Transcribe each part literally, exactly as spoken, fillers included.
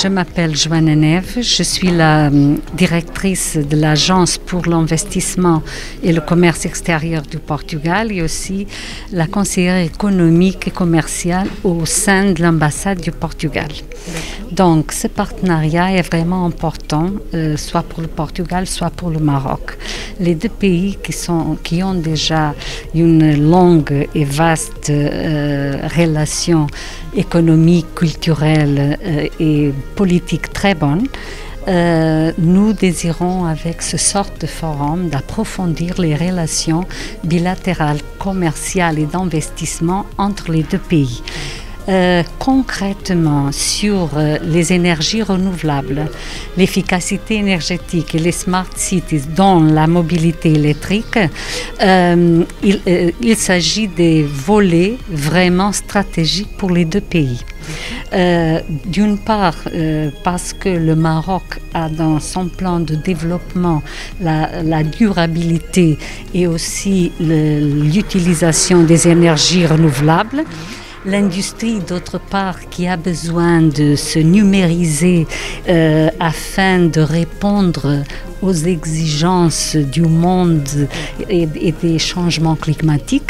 je m'appelle Joana Neves, je suis la um, directrice de l'Agence pour l'investissement et le commerce extérieur du Portugal et aussi la conseillère économique et commerciale au sein de l'ambassade du Portugal. Donc ce partenariat est vraiment important, euh, soit pour le Portugal, soit pour le Maroc. Les deux pays qui, sont, qui ont déjà une longue et vaste euh, relation économique, culturelle euh, et politique très bonne, euh, nous désirons avec ce sort de forum d'approfondir les relations bilatérales, commerciales et d'investissement entre les deux pays. Euh, concrètement sur euh, les énergies renouvelables, l'efficacité énergétique et les smart cities, dont la mobilité électrique, euh, il, euh, il s'agit des volets vraiment stratégiques pour les deux pays. Euh, d'une part, euh, parce que le Maroc a dans son plan de développement la, la durabilité et aussi le, l'utilisation des énergies renouvelables. L'industrie, d'autre part, qui a besoin de se numériser euh, afin de répondre aux exigences du monde et, et des changements climatiques.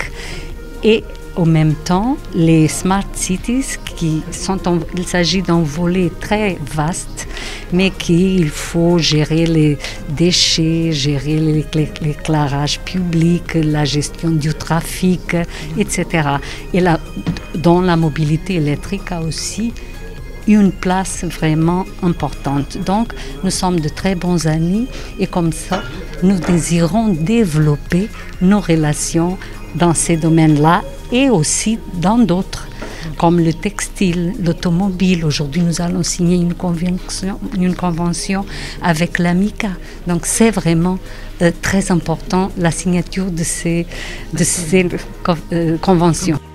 Et en même temps, les smart cities, qui sont en, il s'agit d'un volet très vaste, mais qu'il faut gérer les déchets, gérer l'éclairage public, la gestion du trafic, et cetera. Et là, dont la mobilité électrique a aussi une place vraiment importante. Donc, nous sommes de très bons amis et comme ça, nous désirons développer nos relations dans ces domaines-là et aussi dans d'autres, comme le textile, l'automobile. Aujourd'hui, nous allons signer une convention, une convention avec l'AMICA. Donc, c'est vraiment euh, très important, la signature de ces, de ces euh, conventions.